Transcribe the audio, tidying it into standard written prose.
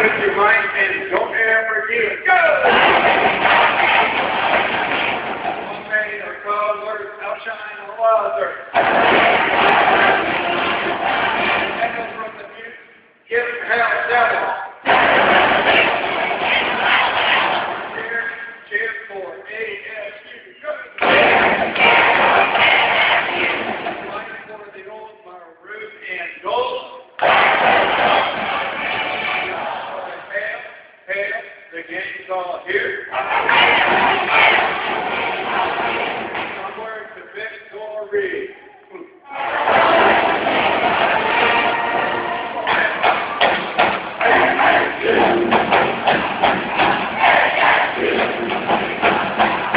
with your mic and don't ever forget. Go! Okay, our colors outshine all others. Echo from the mute. Give hell devil.